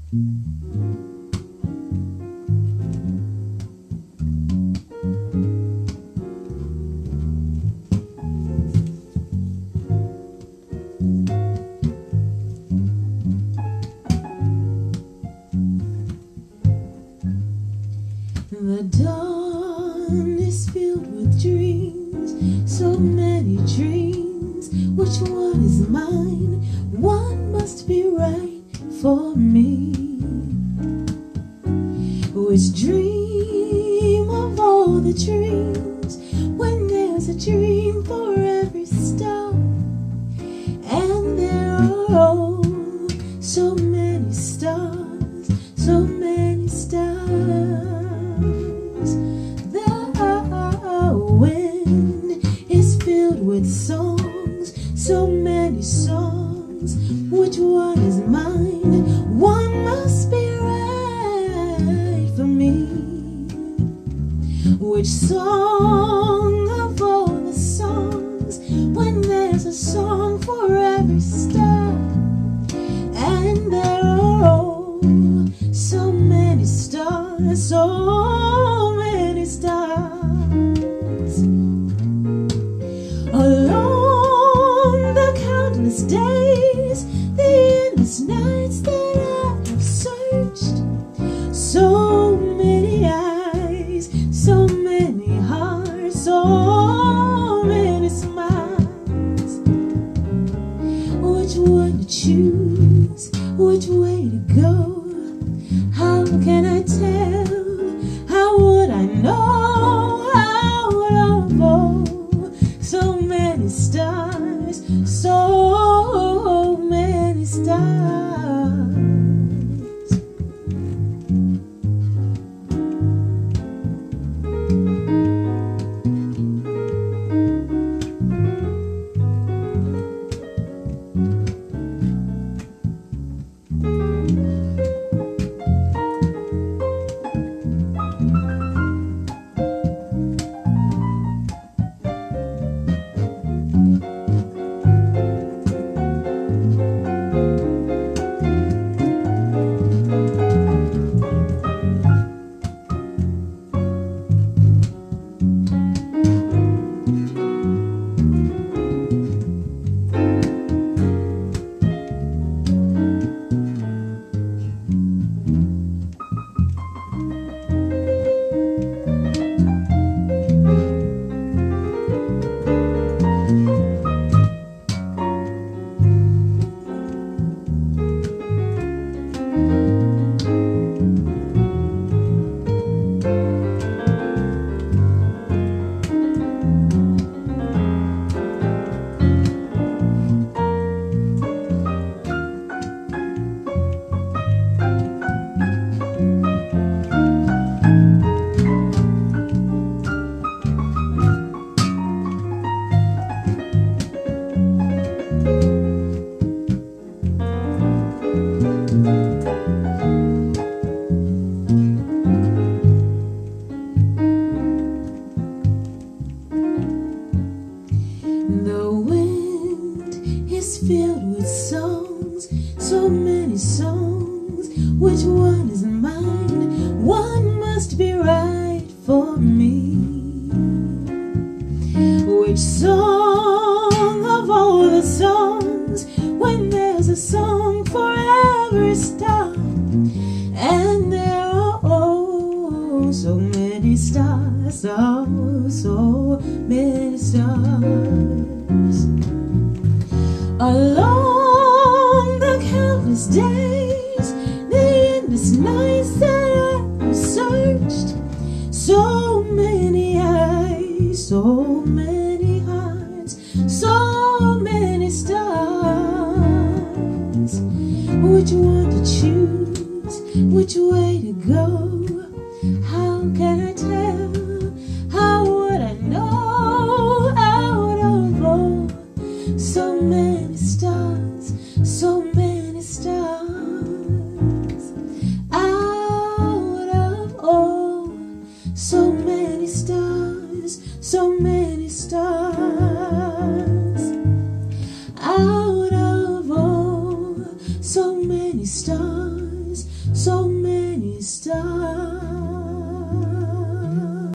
The dawn is filled with dreams, so many dreams. Which one is mine? One must be right for me. Which dream of all the dreams? When there's a dream for every star, and there are oh, so many stars, so many stars. With songs, so many songs. Which one is mine? One must be right for me. Which song of all the songs? When there's a song for every star, and there are oh, so many stars, so many stars. Along the countless days, the endless nights that I have searched, so many eyes, so many hearts, so many smiles. Which one to choose? Which way to go? How can I tell? How would I know? How would I know? So many stars, so many stars. The wind is filled with songs, so many songs. Which one is mine? One must be right for me. Which song of all the songs? When there's a song for every star, and there are oh, so many stars, oh, so many stars. Along the countless days, the endless nights that I have searched, so many eyes, so many hearts, so many stars. Which one to choose? Which way to go? How can I tell? How would I know? How would I know? So many stars, so many stars. Out of all, so many stars, so many stars. Out of all, so many stars, so many stars.